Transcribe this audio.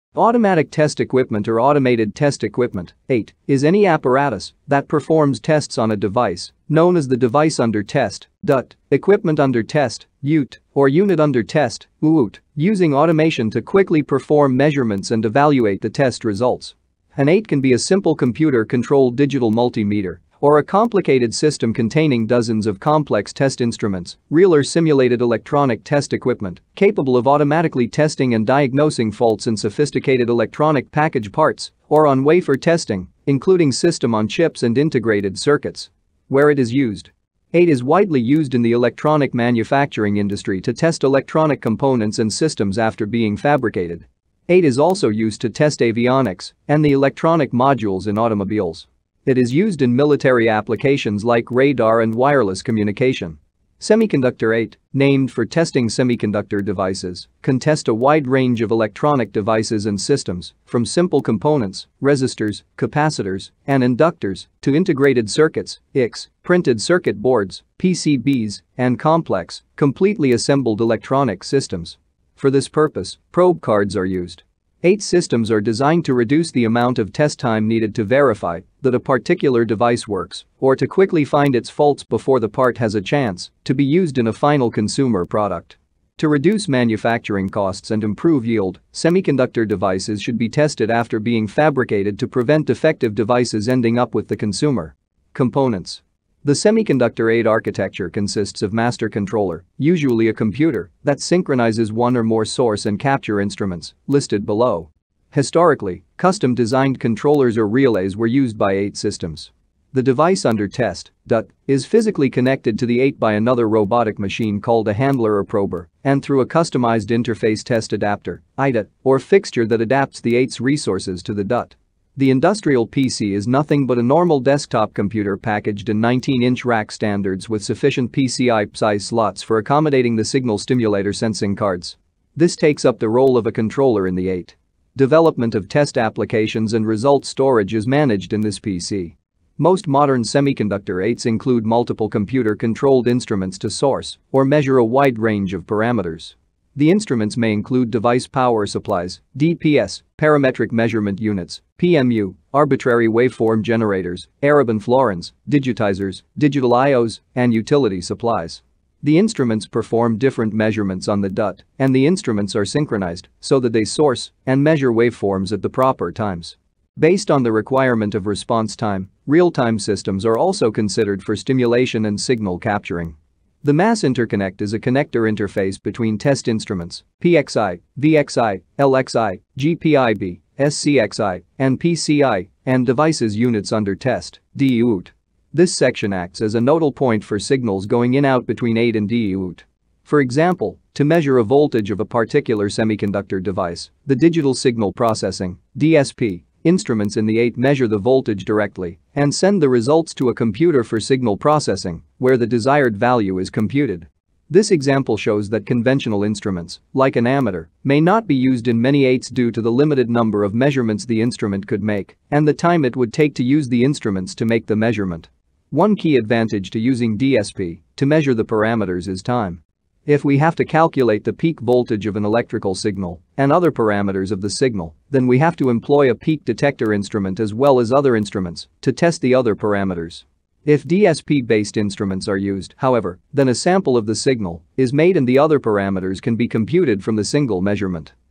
Automatic test equipment or automated test equipment. 8. Is any apparatus that performs tests on a device, known as the device under test, DUT, equipment under test, UT, or unit under test, UT, using automation to quickly perform measurements and evaluate the test results. An 8 can be a simple computer-controlled digital multimeter or a complicated system containing dozens of complex test instruments, real or simulated electronic test equipment, capable of automatically testing and diagnosing faults in sophisticated electronic package parts, or on wafer testing, including system on chips and integrated circuits. Where it is used. 8 is widely used in the electronic manufacturing industry to test electronic components and systems after being fabricated. 8 is also used to test avionics and the electronic modules in automobiles. It is used in military applications like radar and wireless communication. Semiconductor 8, named for testing semiconductor devices, can test a wide range of electronic devices and systems, from simple components, resistors, capacitors, and inductors, to integrated circuits, ICs, printed circuit boards, PCBs, and complex, completely assembled electronic systems. For this purpose, probe cards are used. 8 systems are designed to reduce the amount of test time needed to verify that a particular device works or to quickly find its faults before the part has a chance to be used in a final consumer product. To reduce manufacturing costs and improve yield, semiconductor devices should be tested after being fabricated to prevent defective devices ending up with the consumer. Components. The semiconductor 8 architecture consists of master controller, usually a computer, that synchronizes one or more source and capture instruments, listed below. Historically, custom-designed controllers or relays were used by 8 systems. The device under test, DUT, is physically connected to the 8 by another robotic machine called a handler or prober, and through a customized interface test adapter, IDAT, or fixture that adapts the 8's resources to the DUT. The industrial PC is nothing but a normal desktop computer packaged in 19-inch rack standards with sufficient PCI size slots for accommodating the signal stimulator sensing cards. This takes up the role of a controller in the 8. Development of test applications and result storage is managed in this PC. Most modern semiconductor 8s include multiple computer-controlled instruments to source or measure a wide range of parameters. The instruments may include device power supplies, DPS, parametric measurement units, PMU, arbitrary waveform generators, Arabin Florins, digitizers, digital IOs, and utility supplies. The instruments perform different measurements on the DUT, and the instruments are synchronized so that they source and measure waveforms at the proper times. Based on the requirement of response time, real-time systems are also considered for stimulation and signal capturing. The mass interconnect is a connector interface between test instruments, PXI, VXI, LXI, GPIB, SCXI, and PCI, and devices units under test, DUT. This section acts as a nodal point for signals going in-out between 8 and DUT. For example, to measure a voltage of a particular semiconductor device, the digital signal processing, DSP, instruments in the 8 measure the voltage directly and send the results to a computer for signal processing, where the desired value is computed. This example shows that conventional instruments, like an ammeter, may not be used in many 8s due to the limited number of measurements the instrument could make and the time it would take to use the instruments to make the measurement. One key advantage to using DSP to measure the parameters is time. If we have to calculate the peak voltage of an electrical signal and other parameters of the signal, then we have to employ a peak detector instrument as well as other instruments to test the other parameters. If DSP-based instruments are used, however, then a sample of the signal is made and the other parameters can be computed from the single measurement.